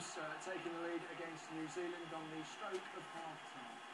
taking the lead against New Zealand on the stroke of half-time.